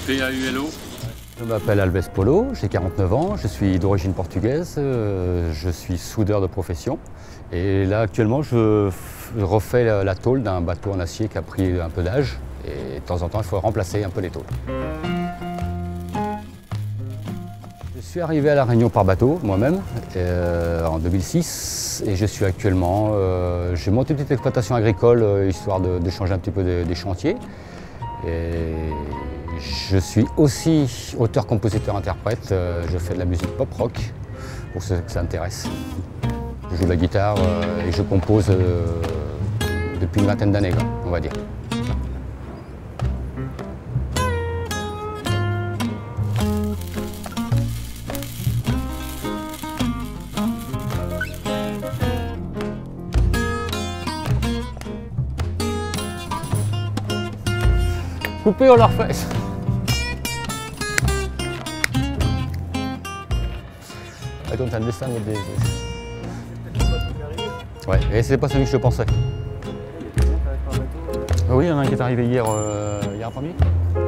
PAULO. Je m'appelle Albès Polo, j'ai 49 ans, je suis d'origine portugaise, je suis soudeur de profession. Et là actuellement je refais la tôle d'un bateau en acier qui a pris un peu d'âge. Et de temps en temps il faut remplacer un peu les tôles. Je suis arrivé à La Réunion par bateau moi-même en 2006 et je suis actuellement, j'ai monté une petite exploitation agricole histoire de changer un petit peu des chantiers. Et je suis aussi auteur, compositeur, interprète. Je fais de la musique pop-rock, pour ceux que ça intéresse. Je joue de la guitare et je compose depuis une vingtaine d'années, on va dire. Coupé, on leur fait. I don't understand what this is. Ouais, et c'est pas celui que je pensais. Oui, il y en a un qui est arrivé hier après-midi.